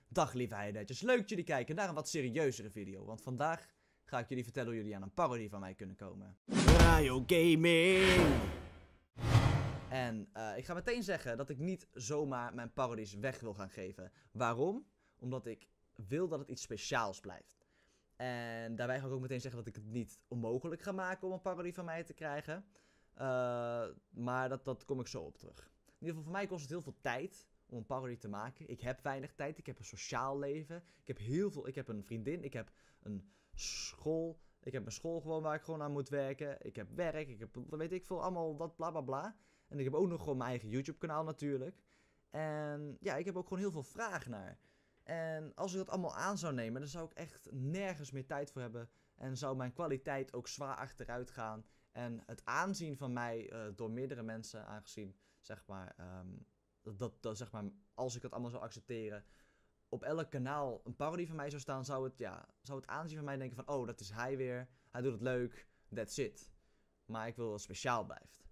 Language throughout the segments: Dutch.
Dag lieve heidenetjes, leuk dat jullie kijken naar een wat serieuzere video. Want vandaag ga ik jullie vertellen hoe jullie aan een parodie van mij kunnen komen. Rayo Gaming! En ik ga meteen zeggen dat ik niet zomaar mijn parodies weg wil gaan geven. Waarom? Omdat ik wil dat het iets speciaals blijft. En daarbij ga ik ook meteen zeggen dat ik het niet onmogelijk ga maken om een parodie van mij te krijgen. Maar dat kom ik zo op terug. In ieder geval voor mij kost het heel veel tijd om een parodie te maken. Ik heb weinig tijd, ik heb een sociaal leven. Ik heb een vriendin, ik heb een school. Ik heb een school gewoon waar ik gewoon aan moet werken. Ik heb werk, ik heb weet ik veel, allemaal dat bla bla bla. En ik heb ook nog gewoon mijn eigen YouTube kanaal natuurlijk. En ja, ik heb ook gewoon heel veel vraag naar. En als ik dat allemaal aan zou nemen, dan zou ik echt nergens meer tijd voor hebben. En zou mijn kwaliteit ook zwaar achteruit gaan. En het aanzien van mij door meerdere mensen, aangezien, zeg maar, zeg maar, als ik het allemaal zou accepteren, op elk kanaal een parodie van mij zou staan, zou het aanzien van mij denken van, oh, dat is hij weer. Hij doet het leuk, that's it. Maar ik wil dat het speciaal blijft.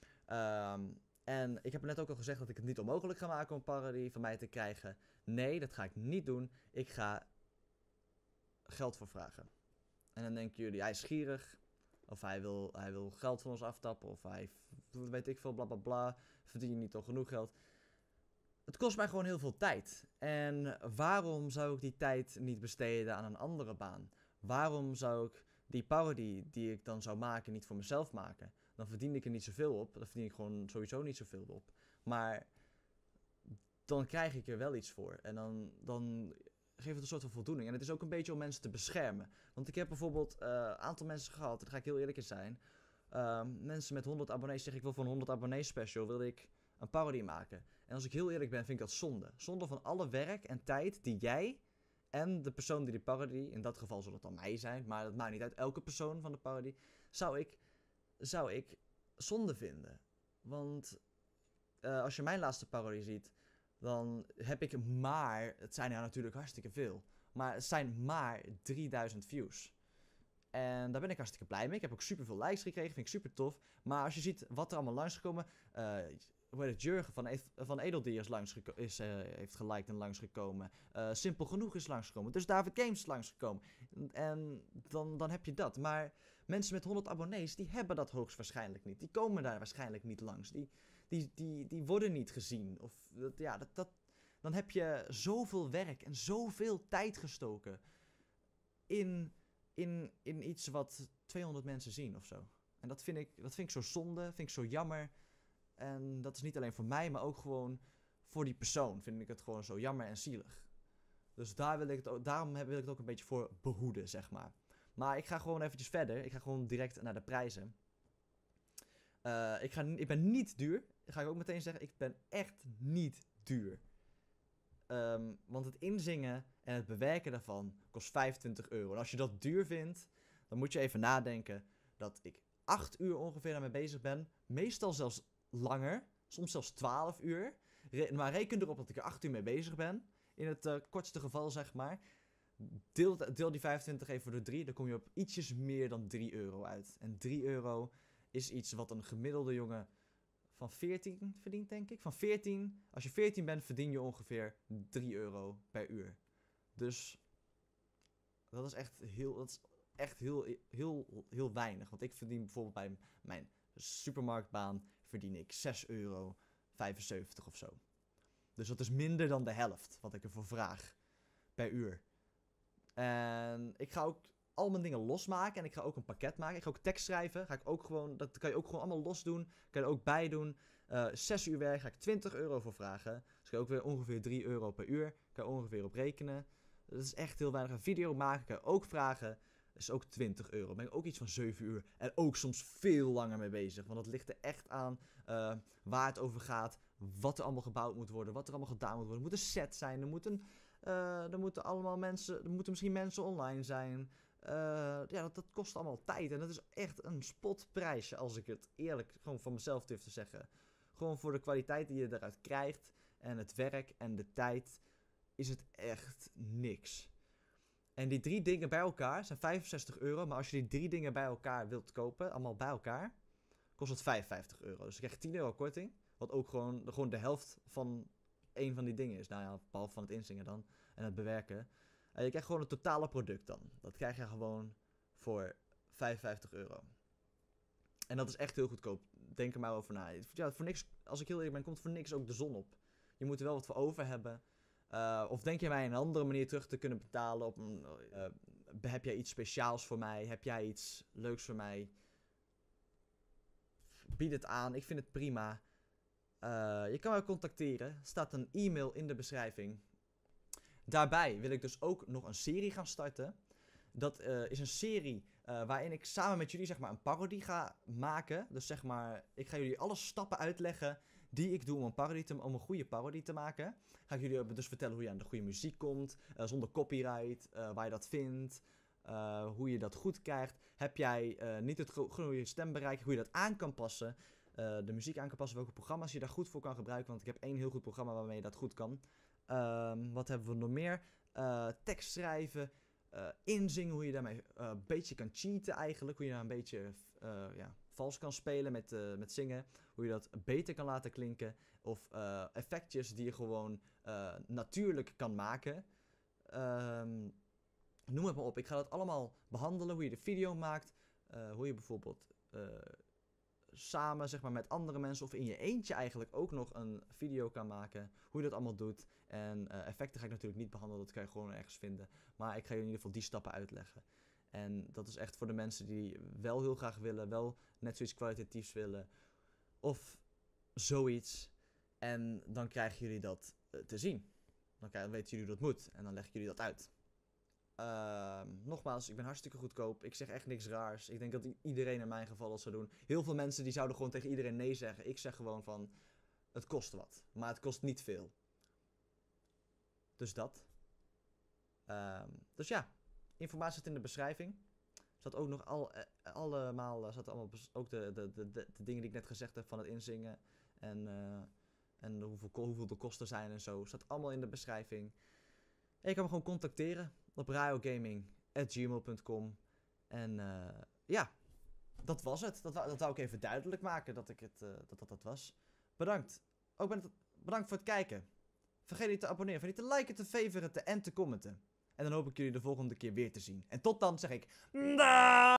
En ik heb net ook al gezegd dat ik het niet onmogelijk ga maken om een parodie van mij te krijgen. Nee, dat ga ik niet doen. Ik ga geld voor vragen. En dan denken jullie, hij is gierig. Of hij wil geld van ons aftappen. Of hij, weet ik veel, bla bla bla. Verdien je niet al genoeg geld. Het kost mij gewoon heel veel tijd. En waarom zou ik die tijd niet besteden aan een andere baan? Waarom zou ik die parodie die ik dan zou maken niet voor mezelf maken? Dan verdien ik er niet zoveel op. Dan verdien ik gewoon sowieso niet zoveel op. Maar dan krijg ik er wel iets voor. En dan geeft het een soort van voldoening. En het is ook een beetje om mensen te beschermen. Want ik heb bijvoorbeeld een aantal mensen gehad, daar ga ik heel eerlijk in zijn. Mensen met 100 abonnees zeggen, ik wil voor een 100 abonnees special, wil ik een parodie maken. En als ik heel eerlijk ben, vind ik dat zonde. Zonde van alle werk en tijd die jij en de persoon die de parodie, in dat geval zal het dan mij zijn, maar dat maakt niet uit, elke persoon van de parodie, zou ik zonde vinden. Want als je mijn laatste parodie ziet, dan heb ik maar, het zijn er natuurlijk hartstikke veel, maar het zijn maar 3000 views. En daar ben ik hartstikke blij mee. Ik heb ook super veel likes gekregen, vind ik super tof. Maar als je ziet wat er allemaal langsgekomen, Jurgen van Edeldier heeft geliked en langsgekomen. Simpel Genoeg is langsgekomen. Dus David Games is langsgekomen. En dan heb je dat. Maar mensen met 100 abonnees, die hebben dat hoogstwaarschijnlijk niet. Die komen daar waarschijnlijk niet langs. Die worden niet gezien. Of, dan heb je zoveel werk en zoveel tijd gestoken in iets wat 200 mensen zien of zo. En dat vind ik zo zonde, vind ik zo jammer. En dat is niet alleen voor mij, maar ook gewoon voor die persoon vind ik het gewoon zo jammer en zielig. Dus daarom wil ik het ook een beetje voor behoeden, zeg maar. Maar ik ga gewoon eventjes verder. Ik ga gewoon direct naar de prijzen. Ik ben niet duur. Dat ga ik ook meteen zeggen. Ik ben echt niet duur. Want het inzingen en het bewerken daarvan kost 25 euro. En als je dat duur vindt, dan moet je even nadenken dat ik 8 uur ongeveer daarmee bezig ben. Meestal zelfs langer, soms zelfs 12 uur. Maar reken erop dat ik er 8 uur mee bezig ben. In het kortste geval, zeg maar. Deel die 25 even door 3, dan kom je op ietsjes meer dan 3 euro uit. En 3 euro is iets wat een gemiddelde jongen van 14 verdient, denk ik. Van 14, als je 14 bent, verdien je ongeveer 3 euro per uur. Dus dat is echt heel weinig. Want ik verdien bijvoorbeeld bij mijn supermarktbaan verdien ik 6,75 euro of zo. Dus dat is minder dan de helft wat ik ervoor vraag per uur. En ik ga ook al mijn dingen losmaken en ik ga ook een pakket maken. Ik ga ook tekst schrijven. Dat kan je ook gewoon allemaal los doen. Kan je er ook bij doen. 6 uur werk ga ik 20 euro voor vragen. Dus ga je ook weer ongeveer 3 euro per uur. Kan je ongeveer op rekenen. Dat is echt heel weinig. Een video maken kan je ook vragen. Dat is ook 20 euro. Daar ben ik ook iets van 7 uur. En ook soms veel langer mee bezig. Want dat ligt er echt aan waar het over gaat. Wat er allemaal gebouwd moet worden. Wat er allemaal gedaan moet worden. Er moet een set zijn. Er moeten misschien mensen online zijn. Dat kost allemaal tijd. En dat is echt een spotprijsje als ik het eerlijk gewoon van mezelf durf te zeggen. Gewoon voor de kwaliteit die je eruit krijgt. En het werk en de tijd is het echt niks. En die 3 dingen bij elkaar zijn 65 euro. Maar als je die 3 dingen bij elkaar wilt kopen, allemaal bij elkaar, kost het 55 euro. Dus dan krijg je 10 euro korting. Wat ook gewoon de helft van een van die dingen is. Nou ja, behalve van het inzingen dan. En het bewerken. Je krijgt gewoon het totale product dan. Dat krijg je gewoon voor €55. En dat is echt heel goedkoop. Denk er maar over na. Ja, voor niks, als ik heel eerlijk ben, komt voor niks ook de zon op. Je moet er wel wat voor over hebben. Of denk je mij een andere manier terug te kunnen betalen? Heb jij iets speciaals voor mij? Heb jij iets leuks voor mij? Bied het aan. Ik vind het prima. Je kan mij contacteren. Er staat een e-mail in de beschrijving. Daarbij wil ik dus ook nog een serie gaan starten. Dat is een serie waarin ik samen met jullie zeg maar een parodie ga maken. Dus zeg maar, ik ga jullie alle stappen uitleggen die ik doe om een goede parodie te maken. Ga ik jullie dus vertellen hoe je aan de goede muziek komt, zonder copyright, waar je dat vindt, hoe je dat goed krijgt. Heb jij niet het goede stembereik, hoe je dat aan kan passen, de muziek aan kan passen, welke programma's je daar goed voor kan gebruiken. Want ik heb één heel goed programma waarmee je dat goed kan. Wat hebben we nog meer? Tekst schrijven. Inzingen, hoe je daarmee een beetje kan cheaten eigenlijk. Hoe je daar een beetje vals kan spelen met zingen. Hoe je dat beter kan laten klinken. Of effectjes die je gewoon natuurlijk kan maken. Noem het maar op. Ik ga dat allemaal behandelen. Hoe je de video maakt. Hoe je bijvoorbeeld samen zeg maar, met andere mensen of in je eentje eigenlijk ook nog een video kan maken. Hoe je dat allemaal doet. En effecten ga ik natuurlijk niet behandelen. Dat kan je gewoon ergens vinden. Maar ik ga je in ieder geval die stappen uitleggen. En dat is echt voor de mensen die wel heel graag willen. Wel net zoiets kwalitatiefs willen. Of zoiets. En dan krijgen jullie dat te zien. Dan weten jullie hoe dat moet. En dan leg ik jullie dat uit. Nogmaals, ik ben hartstikke goedkoop. Ik zeg echt niks raars. Ik denk dat iedereen in mijn geval dat zou doen. Heel veel mensen die zouden gewoon tegen iedereen nee zeggen. Ik zeg gewoon van, het kost wat. Maar het kost niet veel. Dus dat. Dus ja, informatie zit in de beschrijving. Zat ook nog allemaal ook de dingen die ik net gezegd heb van het inzingen. En hoeveel de kosten zijn en zo. Staat allemaal in de beschrijving. En je kan me gewoon contacteren op rayogaming@gmail.com. En ja, dat was het. Dat wou ik even duidelijk maken dat dat was. Bedankt. Bedankt voor het kijken. Vergeet niet te abonneren, vergeet niet te liken, te favorieten en te commenten. En dan hoop ik jullie de volgende keer weer te zien. En tot dan zeg ik...